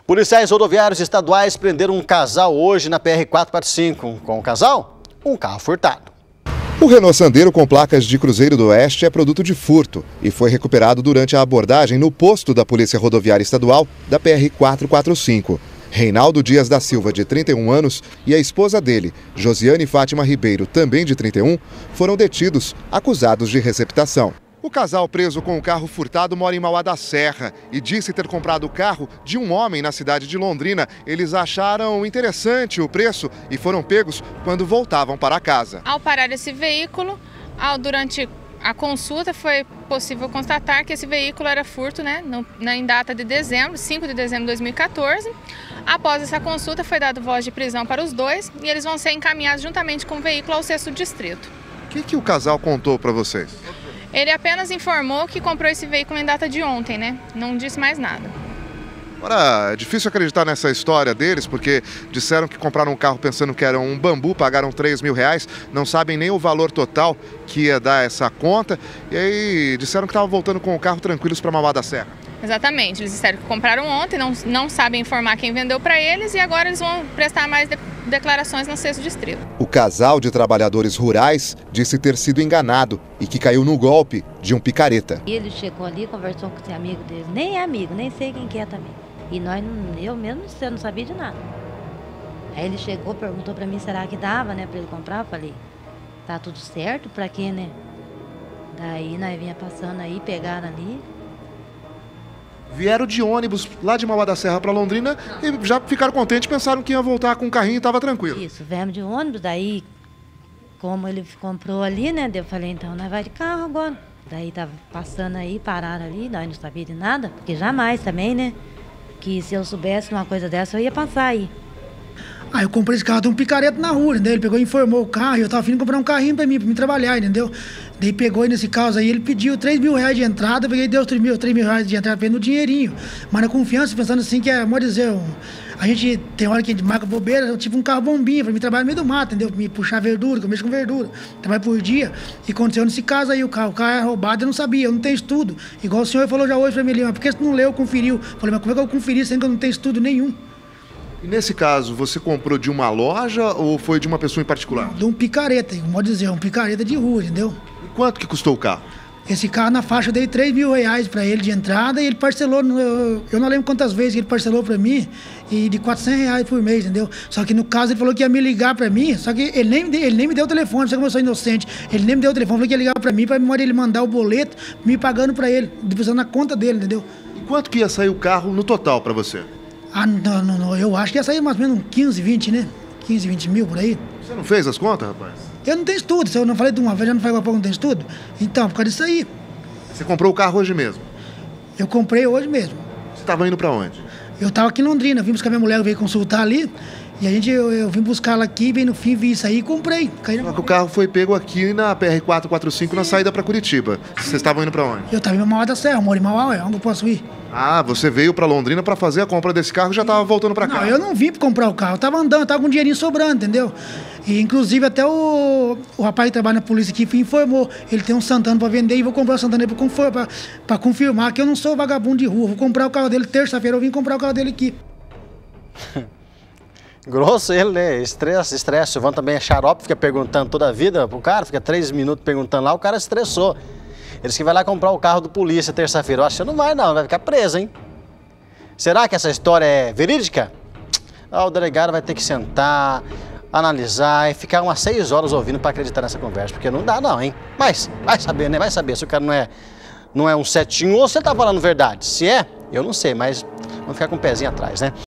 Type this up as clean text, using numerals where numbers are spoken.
Policiais rodoviários estaduais prenderam um casal hoje na PR-445. Com o casal, um carro furtado. O Renault Sandero com placas de Cruzeiro do Oeste é produto de furto e foi recuperado durante a abordagem no posto da Polícia Rodoviária Estadual da PR-445. Reinaldo Dias da Silva, de 31 anos, e a esposa dele, Josiane Fátima Ribeiro, também de 31, foram detidos, acusados de receptação. O casal preso com o carro furtado mora em Mauá da Serra e disse ter comprado o carro de um homem na cidade de Londrina. Eles acharam interessante o preço e foram pegos quando voltavam para casa. Ao parar esse veículo, durante a consulta foi possível constatar que esse veículo era furto, em data de dezembro, 5 de dezembro de 2014. Após essa consulta foi dado voz de prisão para os dois e eles vão ser encaminhados juntamente com o veículo ao 6º distrito. O que o casal contou para vocês? Ele apenas informou que comprou esse veículo em data de ontem, Não disse mais nada. Agora, é difícil acreditar nessa história deles, porque disseram que compraram um carro pensando que era um bambu, pagaram R$3.000, não sabem nem o valor total que ia dar essa conta, e aí disseram que estavam voltando com o carro tranquilos para Mauá da Serra. Exatamente, eles disseram que compraram ontem, não sabem informar quem vendeu para eles e agora eles vão prestar mais declarações no 6º distrito. O casal de trabalhadores rurais disse ter sido enganado e que caiu no golpe de um picareta. Ele chegou ali, conversou com esse amigo dele, nem é amigo, nem sei quem que é também. E eu mesmo não sabia de nada. Aí ele chegou, perguntou para mim, será que dava, para ele comprar? Eu falei, tá tudo certo, para quê, Daí nós vinha passando aí, pegaram ali. Vieram de ônibus lá de Mauá da Serra para Londrina e já ficaram contentes, pensaram que ia voltar com o carrinho e estava tranquilo. Isso, viemos de ônibus, daí como ele comprou ali, eu falei, então nós vai de carro agora. Daí tava passando aí, pararam ali, nós não sabíamos de nada, porque jamais também, que se eu soubesse uma coisa dessa eu ia passar aí. Aí eu comprei esse carro, tem um picareta na rua, entendeu? Ele pegou e informou o carro e eu tava afim de comprar um carrinho pra mim trabalhar, entendeu? Daí pegou aí nesse caso aí, ele pediu R$3.000 de entrada, eu peguei e deu os R$3.000 de entrada pra ele no dinheirinho. Mas na confiança, pensando assim que vamos dizer, a gente tem hora que a gente marca bobeira, tipo um carro bombinha pra mim trabalhar no meio do mato, entendeu? Pra me puxar verdura, que eu mexo com verdura, trabalho por dia. E aconteceu nesse caso aí, o carro é roubado, eu não sabia, eu não tenho estudo. Igual o senhor falou já hoje pra mim, mas por que você não leu, conferiu? Eu falei, mas como é que eu conferi sendo que eu não tenho estudo nenhum? E nesse caso, você comprou de uma loja ou foi de uma pessoa em particular? De um picareta, como dizer, um picareta de rua, entendeu? E quanto que custou o carro? Esse carro na faixa eu dei R$3.000 para ele de entrada e ele parcelou, eu não lembro quantas vezes ele parcelou para mim, e de R$400 por mês, entendeu? Só que no caso ele falou que ia me ligar para mim, só que ele nem me deu o telefone, você como eu sou inocente, ele nem me deu o telefone, falou que ia ligar para mim, para ele mandar o boleto, me pagando para ele, depositando na conta dele, entendeu? E quanto que ia sair o carro no total para você? Não, eu acho que ia sair mais ou menos uns 15, 20, 15, 20 mil por aí. Você não fez as contas, rapaz? Eu não tenho estudo, se eu não falei de uma vez, já não falei que eu não tenho estudo. Então, por causa disso aí. Você comprou o carro hoje mesmo? Eu comprei hoje mesmo. Você estava indo para onde? Eu estava aqui em Londrina, vim buscar minha mulher, veio consultar ali. E eu vim buscar ela aqui, bem no fim, vi isso aí e comprei. Só que o carro foi pego aqui na PR-445, na saída para Curitiba. Vocês estavam indo para onde? Eu estava em Mauá da Serra, moro em Mauá, onde eu posso ir? Ah, você veio para Londrina para fazer a compra desse carro e já estava voltando para cá? Não, eu não vim para comprar o carro, eu estava andando, estava com um dinheirinho sobrando, entendeu? E inclusive até o rapaz que trabalha na polícia aqui informou, ele tem um Santana para vender e vou comprar o Santana para confirmar que eu não sou vagabundo de rua. Vou comprar o carro dele terça-feira, eu vim comprar o carro dele aqui. Grosso ele, Estresse. O Silvano também é xarope, fica perguntando toda a vida pro cara, fica 3 minutos perguntando lá, o cara estressou. Eles que vai lá comprar o carro do polícia terça-feira. Eu acho que não vai não, vai ficar preso, hein? Será que essa história é verídica? O delegado vai ter que sentar, analisar e ficar umas 6 horas ouvindo para acreditar nessa conversa, porque não dá não, hein? Mas vai saber, Vai saber se o cara não é um 71 ou se ele tá falando verdade. Se é, eu não sei, mas vamos ficar com o pezinho atrás,